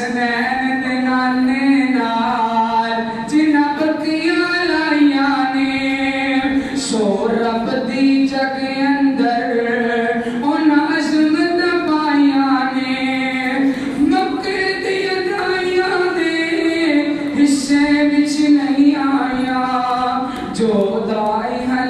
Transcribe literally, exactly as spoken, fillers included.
حسنین دے نانے نال جنہ بکیاں لائیاں نے سو رب دی جگ اندر انہاں عظمت پائیاں نے مکے دی ادائیاں دے حصے وچ نہیں آیا جو دائی ہے